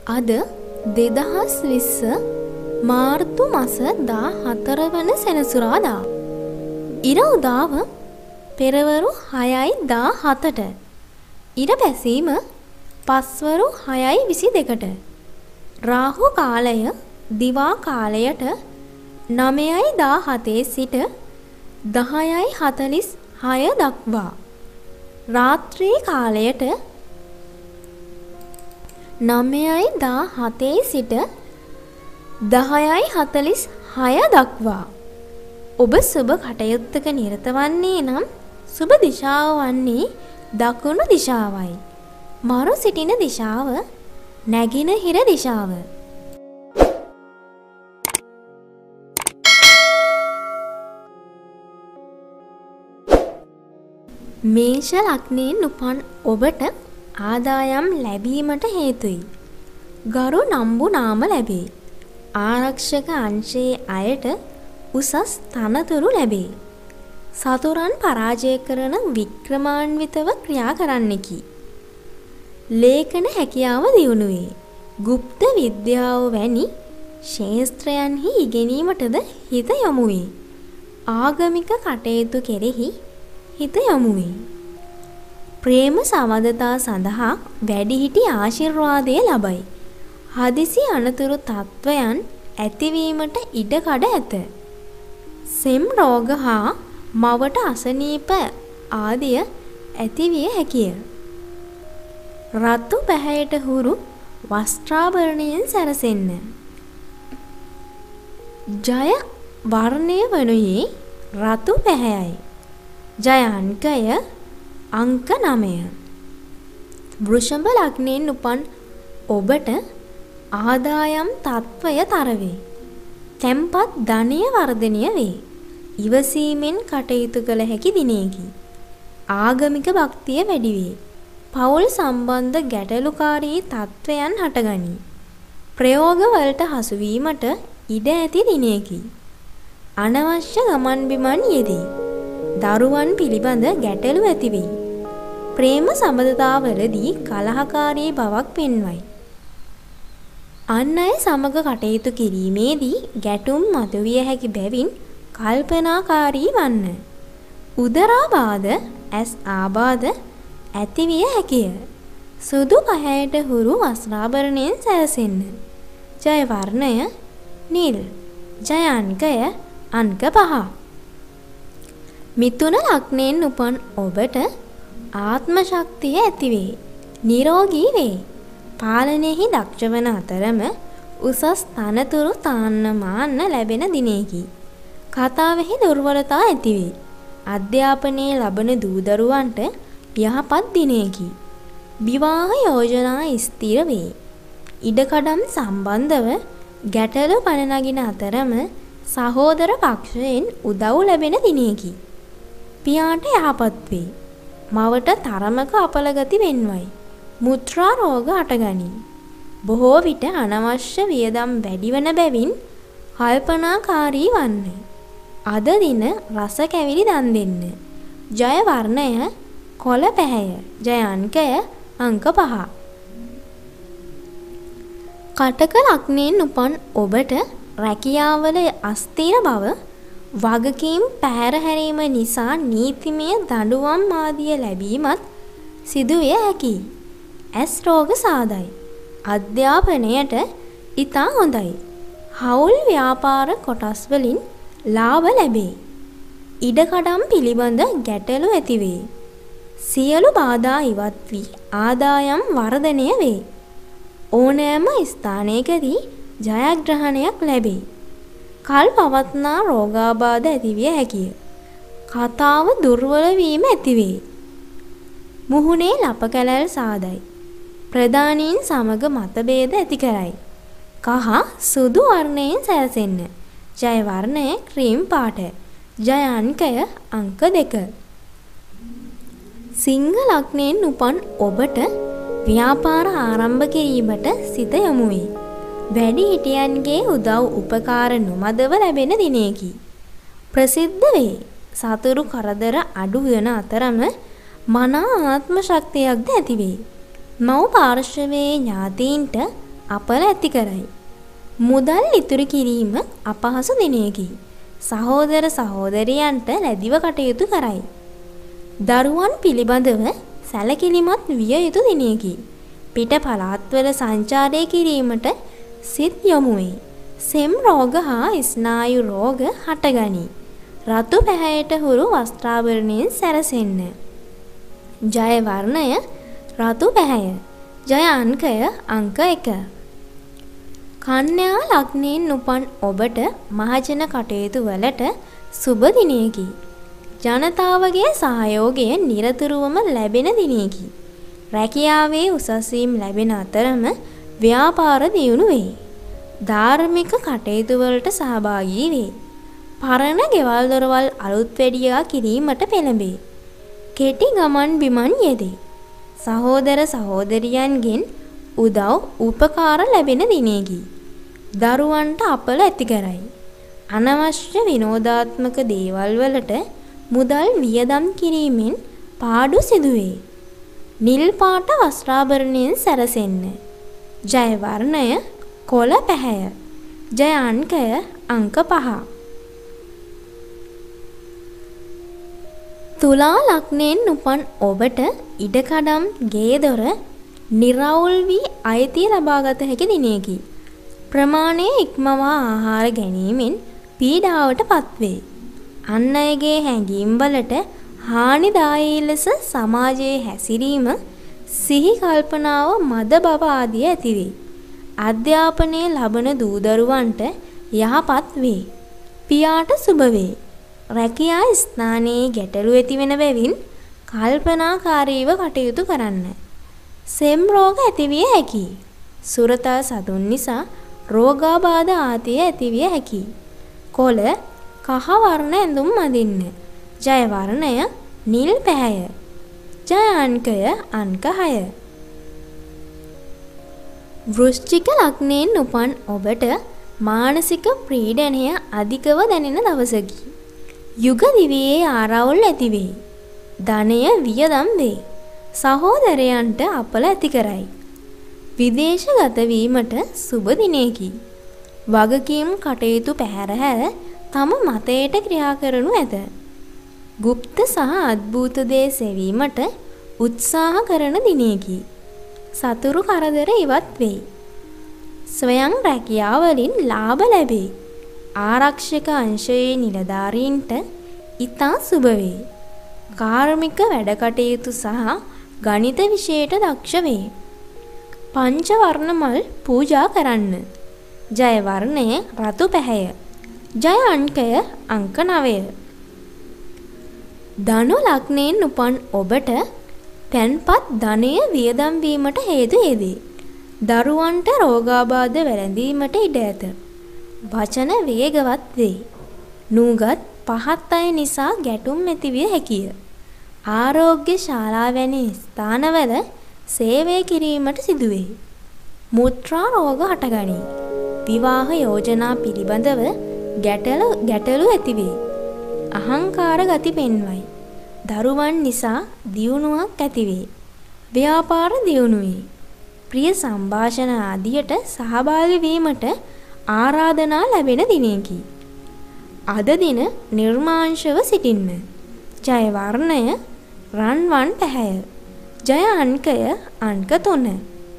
අද 2020 මාර්තු මාස 14 වන සෙනසුරාදා. ඉර උදාව පෙරවරු 6:17ට. ඉර බැසීම පස්වරු 6:22ට. රාහු කාලය දිවා කාලයට 9:17 සිට 10:46 දක්වා. රාත්‍රී කාලයට 9:17 සිට 10:46 දක්වා. ඔබ සුබ කටයුත්තක නිරත වන්නේ නම් සුබ දිශාව වන්නේ දකුණු දිශාවයි. මරු සිටින දිශාව නැගෙනහිර දිශාව. මේෂ ලග්නයෙන් උපන් ඔබට ආදායම් ලැබීමට හේතුයි. ගරු නම්බු නාම ලැබේ. ආරක්ෂක අංශයේ අයට උසස් තනතුරු ලැබේ. සතුරන් පරාජය කරන වික්‍රමාන්විතව ක්‍රියා කරන්නෙකි. ලේඛන හැකියාව දියුණු වේ. গুপ্ত විද්‍යාව වැනි ශාස්ත්‍රයන්හි ඉගෙනීමටද හිත යොමු වේ. ආගමික කටයුතු කෙරෙහි හිත යොමු වේ. ප්‍රේම සමදතා සඳහා වැඩිහිටි ආශිර්වාදය ලබයි. හදිසි අනතුරු තත්වයන් ඇතිවීමට ඉඩකඩ ඇත. සෙම් රෝග හා මවට අසනීප ආදිය ඇතිවිය හැකිය. රතු පැහැයට හුරු වස්ත්‍රාභරණයෙන් සැරසෙන්න. ජය වර්ණය වනුයේ රතු පැහැයයි. ජය අංකය අංක 9. වෘෂභ ලග්නයෙන් උපන් ඔබට ආදායම් තත්වය තරවේ. තැන්පත් ධනය වර්ධනය වේ. ඉවසීමෙන් කටයුතු කළ හැකි දිනයකි. ආගමික භක්තිය වැඩි වේ. පෞල් සම්බන්ධ ගැටලුකාරී තත්වයන් හටගනී. ප්‍රයෝග වලට හසු වීමට ඉඩ ඇති දිනයකි. අනවශ්‍ය ගමන් බිමන් යෙදී. දරුවන් පිළිබඳ ගැටලු ඇති වෙයි. ප්‍රේම සම්බන්ධතාවලදී කලහකාරී බවක් පෙන්වයි. අන් අය සමග කටයුතු කිරීමේදී ගැටුම් මතුවිය හැකි බැවින් කල්පනාකාරී වන්න. උදරාබාධ, ඇස් ආබාධ ඇතිවිය හැකිය. සුදු පහයට හුරු වස්ත්‍රාභරණයෙන් සැරසෙන්න. ජය වර්ණය නිල්. ජය අංකය අංක 5. මිථුන ලග්නයෙන් උපන් ඔබට ආත්ම ශක්තිය ඇති වේ. නිරෝගී වේ. පාලනයෙහි දක්ෂ වන අතරම උසස් තනතුරු තාන්න මාන්න ලැබෙන දිනයකි. කතාවෙහි දුර්වලතා ඇති වේ. අධ්‍යාපනයේ ලබන දූ දරුවන්ට යහපත් දිනයකි. විවාහ යෝජනා ස්ථිර වේ. ඉඩකඩම් සම්බන්ධව ගැටලු පන නගින අතරම සහෝදර පක්ෂයෙන් උදව් ලැබෙන දිනයකි. පියාට යහපත් වේ. මවට තරමක අපලගති වෙන්වයි. මුත්‍රා රෝග හටගනී. බොහෝ විට අනවශ්‍ය වියදම් වැඩිවන බැවින් කල්පනාකාරී වන්න. අද දින රස කැවිලි දන් දෙන්න. ජය වර්ණය කොළ පැහැය. ජය අංකය අංක 5. කටක ලග්නයෙන් උපන් ඔබට රැකියාවල අස්ථිර බව, වගකීම් පැහැරහැරීම නිසා නීතිමය දඬුවම් ආදිය ලැබීමත් සිදුවිය හැකියි. ඇස් රෝග සාදයි. අධ්‍යාපනයට ඉතා හොඳයි. හවුල් ව්‍යාපාර කොටස් වලින් ලාභ ලැබේ. ඉඩකඩම් පිළිබඳ ගැටලු ඇති වේ. සියලු බාධා ඉවත් වී ආදායම් වර්ධනය වේ. ඕනෑම ස්ථානයකදී ජයග්‍රහණයක් ලැබේ. කල් පවත්නා රෝගාබාධ ඇතිවිය හැකිය. කතාව දුර්වල වීම ඇතිවේ. මුහුණේ ලප කැලැල් සාදයි. ප්‍රධානීන් සමග මතභේද ඇති කරයි. කහ සුදු වර්ණයෙන් සැරසෙන්න. ජය වර්ණය ක්‍රීම් පාට. ජය අංකය අංක 2. සිංහ ලග්නයෙන් උපන් ඔබට ව්‍යාපාර ආරම්භ කිරීමට සිත යොමු වේ. වැඩිහිටියන්ගේ උදව් උපකාර නොමදව ලැබෙන දිනයකි. ප්‍රසිද්ධ වේ. සතුරු කරදර අඩු වෙන අතරම මනා ආත්ම ශක්තියක්ද ඇති වේ. මව් පාර්ශවයේ ඥාතීන්ට අපල ඇති කරයි. මුදල් ඉතුරු කිරීම අපහසු දිනයකි. සහෝදර සහෝදරියන්ට ලැබිව කටයුතු කරයි. දරුවන් පිළිබඳව සැලකිලිමත් විය යුතු දිනයකි. පිට පළාත්වල සංචාරය කිරීමට සිත් යොමු වේ. සෙම් රෝග හා ස්නායු රෝග හටගනී. රතු පැහැයට හුරු වස්ත්‍රාභරණයෙන් සැරසෙන්න. ජය වර්ණය රතු පැහැය. ජය අංකය අංක 1. කන්‍යා ලග්නයෙන් උපන් ඔබට මහජන කටයුතු වලට සුබ දිනයකි. ජනතාවගේ සහයෝගය නිරතුරුවම ලැබෙන දිනයකි. රැකියාවේ උසස් වීම ලැබෙන අතරම ව්‍යාපාර දියුණු වේ. ධාර්මික කටයුතු වලට සහභාගී වේ. පරණ ගෙවල් දොරවල් අලුත් වැඩියා කිරීමට පෙළඹේ. කෙටි ගමන් බිමන් යෙදේ. සහෝදර සහෝදරියන්ගෙන් උදව් උපකාර ලැබෙන දිනයකි. දරුවන්ට අපල ඇති කරයි. අනවශ්‍ය විනෝදාත්මක දේවල් වලට මුදල් වියදම් කිරීමෙන් පාඩු සිදුවේ. නිල් පාට වස්ත්‍රාභරණයෙන් සැරසෙන්න. ජය වර්ණය කොළ පැහැය. ජය අංකය අංක 5. තුලා ලග්නයෙන් උපන් ඔබට ඉඩකඩම් ගේ දොර නිරවුල් වී අයිතිය ලබාගත හැකි දිනයකි. ප්‍රමාණය ඉක්මවා ආහාර ගැනීමෙන් පීඩාවට පත්වේ. අන් අයගේ හැඟීම් වලට හානිදායී ලෙස සමාජයේ හැසිරීම සිහි කල්පනාව මද බව ආදිය ඇතිවේ. අධ්‍යාපනය ලබන දූ දරුවන්ට යහපත් වේ. පියාට සුබ වේ. රැකියා ස්ථානයේ ගැටලු ඇති වෙන බැවින් කල්පනාකාරීව කටයුතු කරන්න. සෙම් රෝග ඇතිවිය හැකියි. සුරතල් සතුන් නිසා රෝගාබාධ ආදිය ඇතිවිය හැකියි. කොළ කහ වර්ණ ඇඳුම් අඳින්න. ජය වර්ණය නිල් පැහැය. ජය අංකය අංක 6. වෘශ්චික ලග්නයෙන් උපන් ඔබට මානසික පීඩනය අධිකව දැනෙන දවසකි. යුග දිවියේ ආරවුල් ඇති වේ. ධනය වියදම් වේ. සහෝදරයන්ට අපල ඇති කරයි. විදේශගත වීමට සුබ දිනයකි. වගකීම් කටයුතු පැහැර තම මතයට ක්‍රියා කරනු ඇත. গুপ্ত සහ අද්භූත දේ සෙවීමට උත්සාහ කරන දිනයකි. සතුරු කරදර ඉවත් වේ. ස්වයං රැකියාවලින් ලාභ ලැබේ. ආරක්ෂක අංශයේ නිලධාරීන්ට ඉතා සුබ වේ. කාර්මික වැඩ කටයුතු සහ ගණිත විෂයට දක්ෂ වේ. පංච වර්ණ මල් පූජා කරන්න. ජය වර්ණය රතු පැහැය. ජය අංකය අංක 9. ධනු ලග්නයෙන් උපන් ඔබට තැන්පත් ධනය වියදම් වීමට හේතු යෙදේ. දරුවන්ට රෝගාබාධ වැළඳීමට ඉඩ ඇත. වචන වේගවත් වේ. නූගත් පහත් අය නිසා ගැටුම් ඇතිවිය හැකිය. ආරෝග්‍ය ශාලා වැනි ස්ථානවල සේවය කිරීමට සිදුවේ. මුත්‍රා රෝග හටගනී. විවාහ යෝජනා පිළිබඳව ගැටලු ඇතිවේ. අහංකාර ගති පෙන්වයි. දරුවන් නිසා දියුණුවක් ඇතිවේ. ව්‍යාපාර දියුණු වේ. ප්‍රිය සංഭാෂණ ආදියට සහභාගී වීමට ආරාධනා ලැබෙන දිනයකි. අද දින නිර්මාංශව සිටින්න. ජය වර්ණය රන්වන් පැහැය. ජය අංකය අංක 3.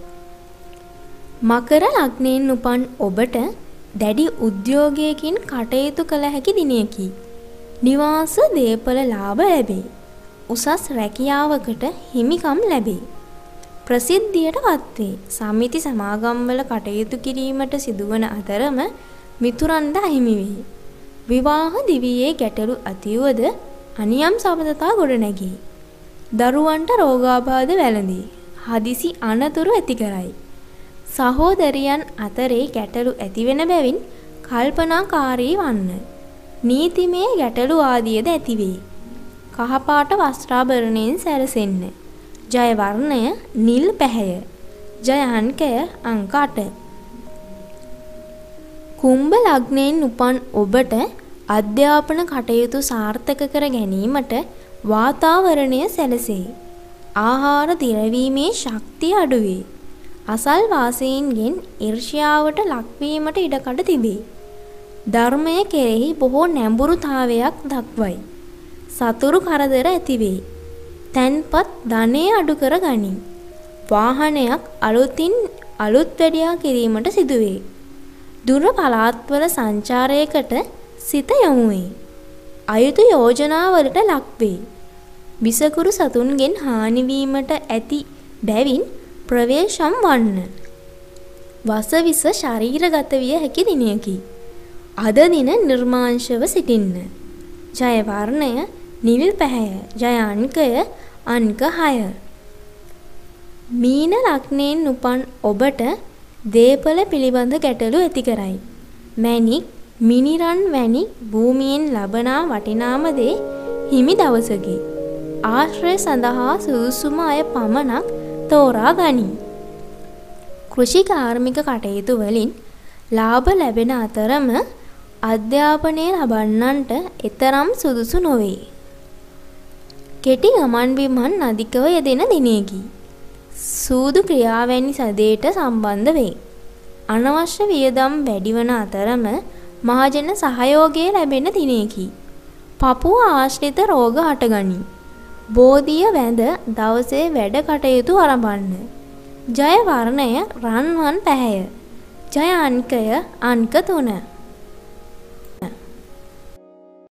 මකර ලග්නයෙන් උපන් ඔබට දැඩි උද්‍යෝගයකින් කටයුතු කළ හැකි දිනයකි. නිවාස දේපල ලාභ ලැබේ. උසස් රැකියාවකට හිමිකම් ලැබේ. ප්‍රසිද්ධියට පත්වේ. සමිති සමාගම්වල කටයුතු කිරීමට සිදුවන අතරම මිතුරන්ට අහිමි වේ. විවාහ දිවියේ ගැටලු ඇතිවද අනියම් සබඳතා ගොඩනැගේ. දරුවන්ට රෝගාබාධ වැළඳේ. හදිසි අනතුරු ඇති කරයි. සහෝදරියන් අතරේ ගැටලු ඇතිවෙන බැවින් කල්පනාකාරී වන්න. නීතිමය ගැටලු ආදියද ඇතිවේ. කහපාට වස්ත්‍රාභරණයෙන් සැරසෙන්න. ජය වර්ණය නිල් පැහැය. ජය අංකය අංක 8. කුම්භ ලග්නයෙන් උපන් ඔබට අධ්‍යාපන කටයුතු සාර්ථක කර ගැනීමට වාතාවරණය සැලසේ. ආහාර දිරවීමේ ශක්තිය අඩුවේ. අසල් වාසීන්ගෙන් ඊර්ෂ්‍යාවට ලක්වීමට ඉඩකඩ තිබේ. ධර්මය කෙරෙහි බොහෝ නැඹුරුතාවයක් දක්වයි. සතුරු කරදර ඇතිවේ. තැන්පත් ධනය අඩු කර ගනී. වාහනයක් අලුත් වැඩියා කිරීමට සිදුවේ. දුර පළාත්වල සංචාරයකට සිත යොමු වේ. අයුතු යෝජනාවලට ලක්වේ. විසකුරු සතුන්ගෙන් හානි වීමට ඇති බැවින් ප්‍රවේශම් වන්න. වසවිස ශරීරගත විය හැකි දිනයකි. අද දින නිර්මාංශව සිටින්න. ජය වර්ණය නිල් පැහැය. ජය අංකය අංක 6. මීන ලග්නයෙන් උපන් ඔබට දේපල පිළිබඳ ගැටලු ඇති කරයි. මැණික්, මිනිරන් වැනි භූමියෙන් ලබනා වටිනාම දේ හිමි දවසකි. ආශ්‍රය සඳහා සුදුසුම අය පමණක් තෝරා ගනී. කෘෂි කාර්මික කටයුතු වලින් ලාභ ලැබෙන අතරම අධ්‍යාපනය ලබන්නන්ට එතරම් සුදුසු නොවේ. කෙටි ගමන් බිමන් අධිකව යෙදෙන දිනයකි. සූදු ක්‍රියාවැනි සදේට සම්බන්ධ වේ. අනවශ්‍ය වියදම් වැඩිවන අතරම මහජන සහයෝගය ලැබෙන දිනයකි. පපුව ආශ්‍රිත රෝග හටගනී. බෝධිය වැඳ දවසේ වැඩ කටයුතු ආරම්භන්න. ජය වර්ණය රන්වන් පැහැය. ජය අංකය අංක 3.